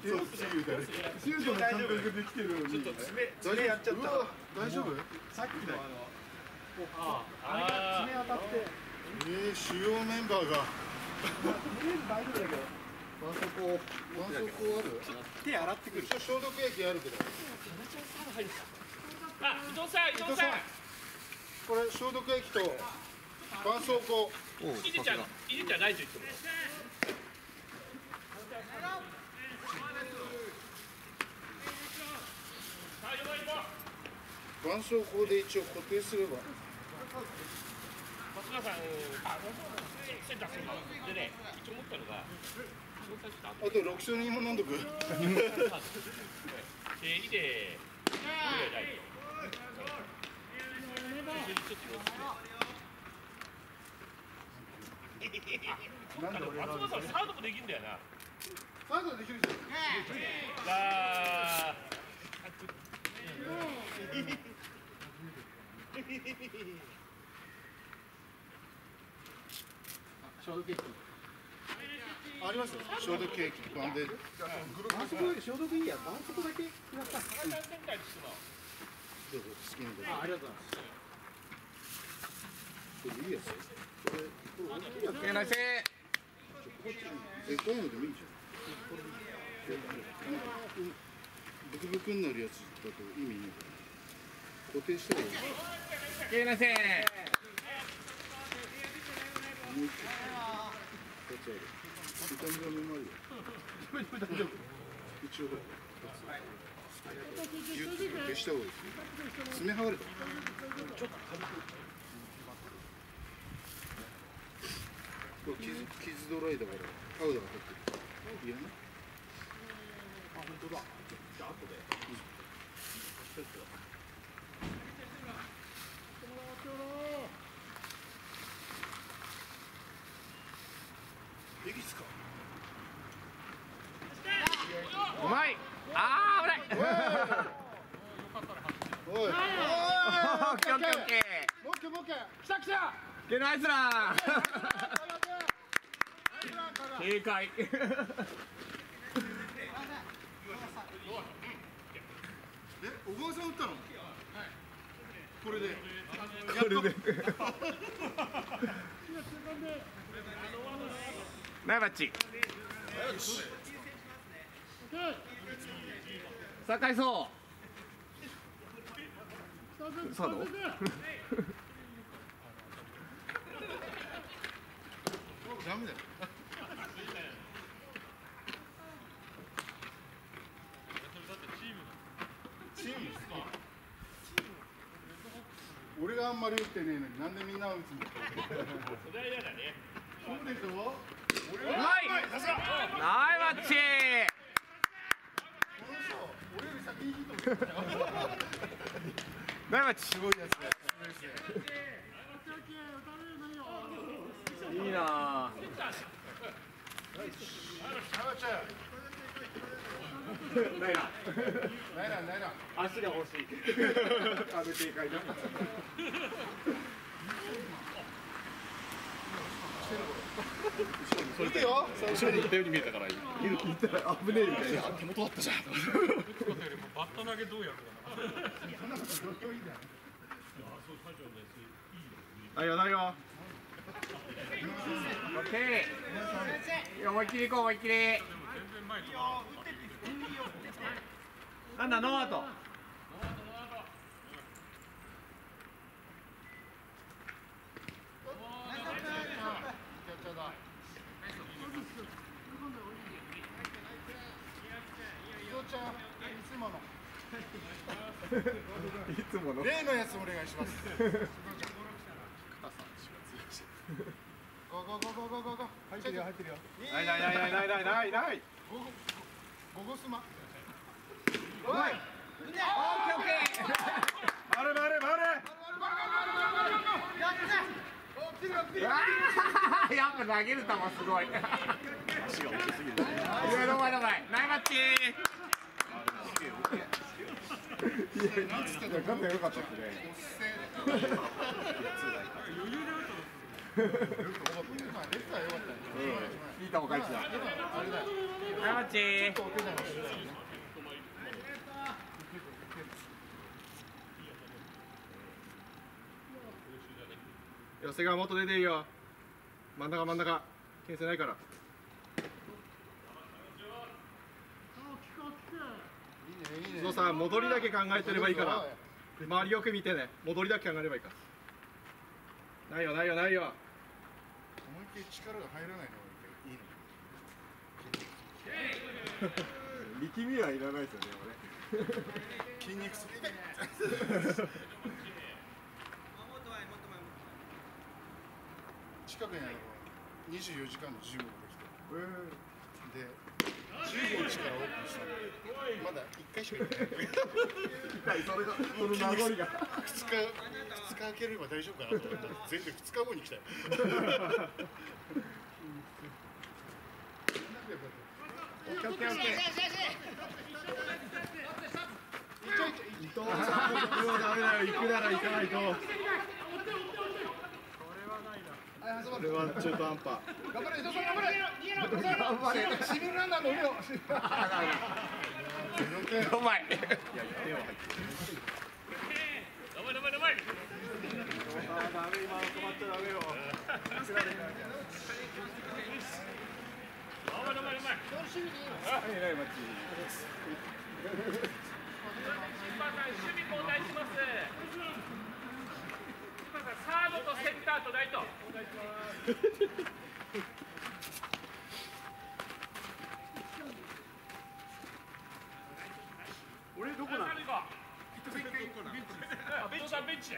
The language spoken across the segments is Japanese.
シュートの感覚できてるのに。ちょっと爪やっちゃった。大丈夫？さっきだよ。あれが爪当たって。主要メンバーが。大丈夫だけど。絆創膏ある？手洗ってくる。消毒液あるけど。 あ、伊藤さん。 これ消毒液と絆創膏。 いじちゃんないと言っても。 絆創膏で一応固定すれば。 松村さん、センターするのでね、一応思ったのが、 あと6勝にも飲んどく。 いで、松村さん、サードもできるんだよな。 サードできるじゃん。消毒液ありますよ。消毒液バンデージ。あそこ消毒いいや。あそこだけやった。どうぞ好きにどうぞ。ありがとうございます。これいいやつ。これこういうのでもいいじゃん。ブクブクになるやつだと意味ないから。固定したらいい。 けなせん。 もう一個。こっちある。見た目はメモあるよ。大丈夫。一応ほら。ギュッと消した方がいいですよ。爪剥がれた。ちょっとこれ傷ドライだからパウダーが入ってる。いやね。あ、本当だ。じゃあ後で。いいですか。 うまい。ああ、危ない。 おい。オッケーオッケーオッケー。 もう一回もう一回。来た来た。 けナイスラン。警戒。 小川さん打ったの？これで。 ナイバッチ。酒井壮。サード？ ダメだよ。チーム俺があんまり打ってねえのになんでみんな打つんだ。 それは嫌だね。 そうでしょ。 うまい。ナイバッチ。 俺より先にヒット打ったよ。 ナイバッチ。 すごいやつだよ。 いいなぁ。ないな。足が欲しい。あの警戒だ。 それでよ。 後ろに行ったように見えたからいい。 言ったら危ねえみたいな。 手元だったじゃん。 バット投げどうやるかな。 はいよ、なるよ。オッケー。思いっきり行こう、思いっきり。なんだ、ノーアウト。いつもの。 例のやつお願いします。ゴーゴーゴーゴーゴーゴーゴー。入ってるよ入ってるよ。 ない。 ゴゴスマ。 おい。オッケーオッケー。回れ。やっぱ投げる球すごい。 足が大きすぎる。 いや、どまい。ナイマッチ。いや、勝ったらよかったですね。 レフトは良かったね。 いい球返しだ。 あれだよ。 はいマッチー。 ちょっとお手玉してるね。 寄せがもっと出ていいよ。真ん中牽制ないから。 いいね。 そうさ、戻りだけ考えてればいいから。周りよく見てね。戻りだけ考えればいいから。ないよ。 思いっきり力が入らないのがいいの。 力みはいらないですよね、 筋肉痛。近くに24時間のジムができて、で15日からオープンしたので、まだ1回しか行ってない。 それが、その名残が。 2日空ければ大丈夫かなと思ったら、全然2日後に来たよ。 オッケー。伊藤さん、もうダメだよ。行くなら行かないと。これは中途半端。 頑張れ、伊藤さん、頑張れ。市民ランナーの上を。 うまい。サードとセンターとライト。 俺どこなの？ ベンチ。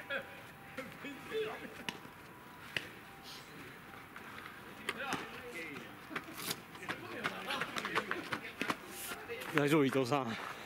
大丈夫伊藤さん。